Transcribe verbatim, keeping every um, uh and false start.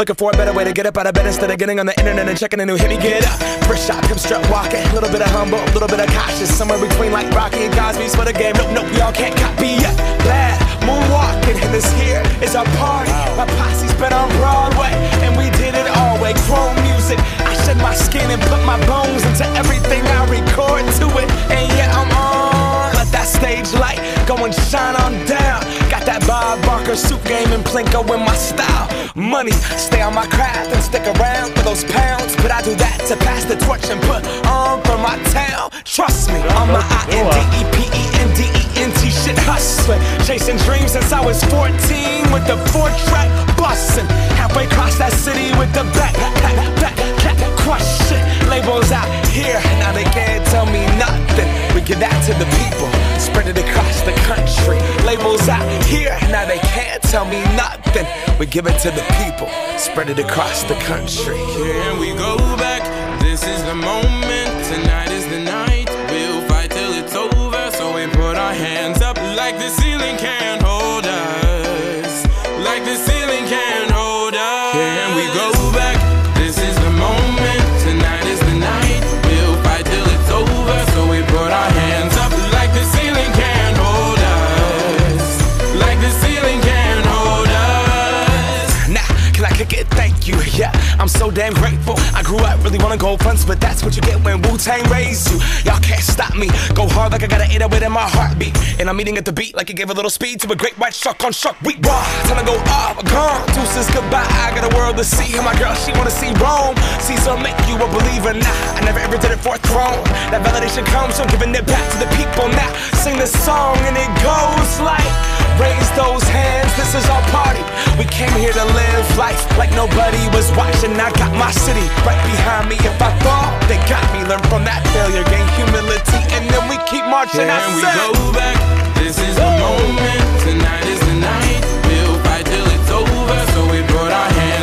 looking for a better way to get up out of bed instead of getting on the internet and checking a new hit. Me get up, first shot, come strut walking. A little bit of humble, a little bit of cautious, somewhere between like Rocky and Cosby's for the game. Nope, nope, y'all can't copy yet. Glad moonwalking, and this here is our party. My posse's been on Broadway, and we did it all way. Chrome music, I shed my skin and put my bones into everything I record to it. And yeah, I'm on. Let that stage light go and shine on down. Got that Bob Barker suit game and Plinko in my style. Money, stay on my craft and stick around for those pounds. But I do that to pass the torch and put on for my town. Trust me, I'm my I N D E P E N D E N T shit hustling. Chasing dreams since I was fourteen with the four track bustin'. Halfway across that city with the back, back, back, back, crush shit. Labels out here, now they can't tell me nothing. We give that to the people, spread it across the country. Labels out here, now they can't tell me nothing. We give it to the people, spread it across the country. Can we go back? This is the moment, tonight is the night. We'll fight till it's over, so we put our hands up like the ceiling can't hold us. Like the ceiling can't hold us. Can we go back? This is the moment, tonight is the night. We'll fight till it's over, so we put our hands up like the ceiling can't hold us. Like the ceiling can't hold us. Nah, can I kick it? Thank you, yeah, I'm so damn grateful. I grew up really wanna go fronts, but that's what you get when Wu-Tang raised you. Y'all can't stop me, go hard like I got an eight oh eight in my heartbeat. And I'm eating at the beat like it gave a little speed to a great white shark on Shark Week. Raw, time to go off, gone, deuces goodbye. I got a world to see, and my girl, she wanna see Rome. Caesar make you a believer, nah, I never ever did it for a throne. That validation comes from giving it back to the people. Now, sing this song and it goes like, raise those hands, this is our party. We came here to live life like nobody was watching. I got my city right behind me. If I fall, they got me. Learn from that failure, gain humility, and then we keep marching. Can we go back? This is the moment, tonight is the night. We'll fight till it's over, so we put our hands